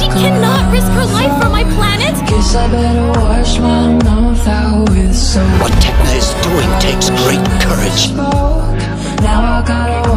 cannot risk her life for my planet! Guess I better wash my mouth out with soap. What Tecna is doing takes great courage. Now I gotta